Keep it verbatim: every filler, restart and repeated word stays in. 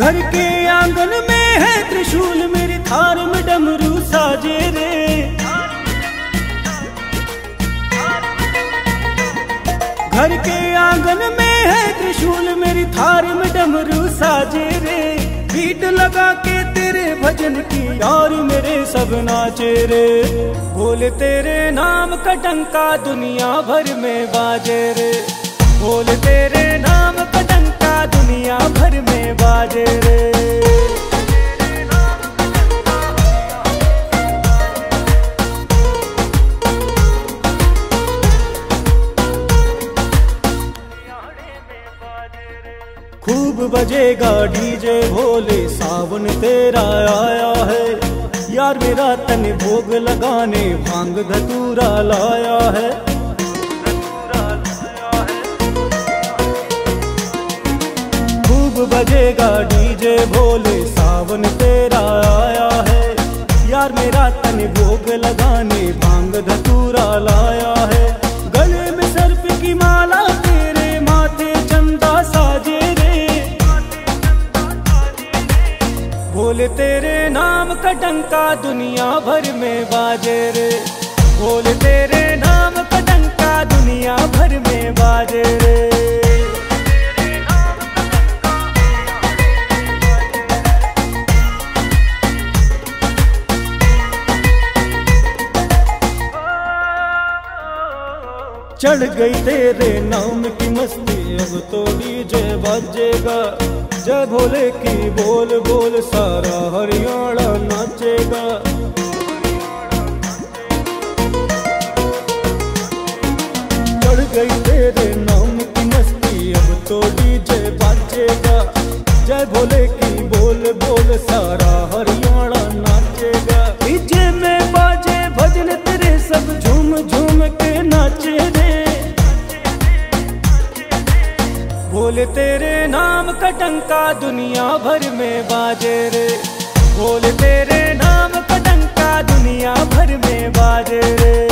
घर के आंगन में है त्रिशूल, मेरी थार में डमरू साजे रे। घर के आंगन में है त्रिशूल, मेरी थार में डमरू साजे रे। बीट लगा के तेरे भजन की यार मेरे सब नाचे रे। बोले तेरे नाम का डंका दुनिया भर में बाजे रे। बोले तेरे नाम का डंका दुनिया भर में बाजे रे। खूब बजेगा डीजे भोले, सावन तेरा आया है। यार मेरा तन भोग लगाने भांग धतूरा लाया है। खूब बजेगा डीजे भोले, सावन तेरा आया है। यार मेरा तन भोग लगाने भांग धतूरा लाया है। गले में सर्प की माला, तेरे माथे चंदा साजे रे। बोले तेरे नाम का डंका दुनिया भर में बाजे रे। बोले तेरे नाम का डंका दुनिया भर में बाजे रे। चढ़ गई तेरे नाम की मस्ती, अब तो डीजे बजेगा। जय भोले की बोल बोल सारा हरियाणा नाचेगा। चढ़ गई तेरे नाम की मस्ती, अब तो डीजे बजेगा। जय भोले की बोल बोल सारा हरियाणा नाचेगा। डीजे में बाजे भजन तेरे सब झूम झूम के नाचे रे। बोले तेरे नाम का डंका दुनिया भर में बाजे रे। बोले तेरे नाम का डंका दुनिया भर में बाजे रे।